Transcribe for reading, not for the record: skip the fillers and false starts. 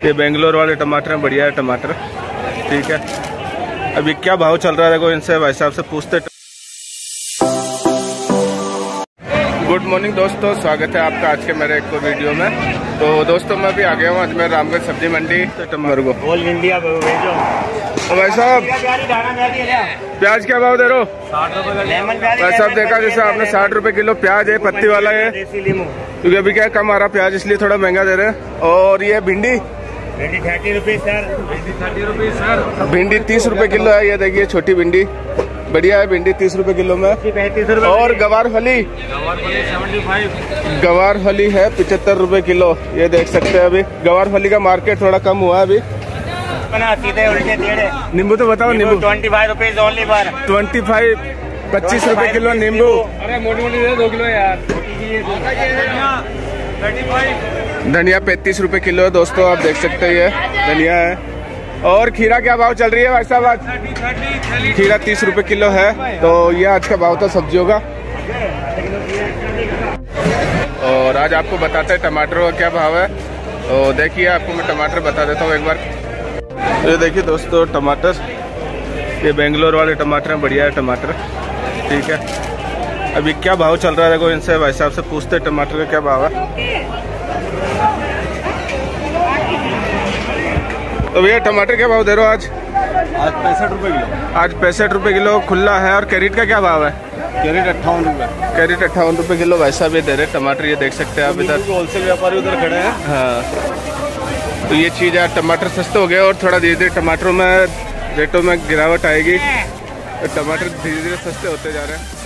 ये बेंगलोर वाले टमाटर हैं, बढ़िया है टमाटर। ठीक है, अभी क्या भाव चल रहा है देखो, इनसे भाई साहब से पूछते। गुड मॉर्निंग दोस्तों, स्वागत है आपका आज के मेरे एक वीडियो में। तो दोस्तों मैं अभी आ गया हूँ अजमेर रामगढ़ सब्जी मंडी टमाटर को। ऑल इंडिया भेजो। तो भाई साहब प्याज क्या भाव दे रहे हो? 60 रुपए। भाई साहब देखा जैसे आपने 60 रुपए किलो प्याज है, पत्ती वाला है, क्योंकि अभी क्या कम आ रहा प्याज इसलिए थोड़ा महंगा दे रहे हैं। और ये भिंडी 30 रुपए सर। 30 रुपए सर। भिंडी 30 रुपए किलो है, ये देखिए छोटी भिंडी बढ़िया है, भिंडी 30 रुपए किलो में। 35 रुपए। और गवार फली 75। गवार फली है 75 रुपए किलो, ये देख सकते हैं। अभी गवार फली का मार्केट थोड़ा कम हुआ है अभी। सीधे उल्टे टेढ़े। नींबू तो बताओ, नींबू 25 रुपीज ओनली फॉर 25 25 रुपए किलो नींबू। अरे मोटी मोटी 2 किलो यार। धनिया 35 रुपए किलो है दोस्तों, आप देख सकते हैं ये धनिया है। और खीरा क्या भाव चल रही है भाई साहब? आज खीरा 30 रुपए किलो है। तो ये आज का भाव था सब्जियों का। और आज आपको बताते हैं टमाटरों का क्या भाव है। तो देखिए आपको मैं टमाटर बता देता हूँ एक बार। ये देखिए दोस्तों टमाटर, ये बेंगलोर वाले टमाटर हैं, बढ़िया है टमाटर। ठीक है, अभी क्या भाव चल रहा है देखो, इनसे भाई साहब से पूछते टमाटर का क्या भाव है। तो भैया टमाटर क्या भाव दे रहे हो आज? आज 65 रुपए किलो। आज 65 रुपए किलो खुला है। और कैरेट का क्या भाव है? कैरेट 58 रुपए। कैरेट 58 रुपए किलो भाई साहब ये दे रहे टमाटर, ये देख सकते हैं आप इधर। होलसेल व्यापारी उधर खड़े हैं। हाँ, तो ये चीज़ है, टमाटर सस्ते हो गए और थोड़ा धीरे धीरे टमाटरों में रेटों में गिरावट आएगी। तो टमाटर धीरे धीरे सस्ते होते जा रहे हैं।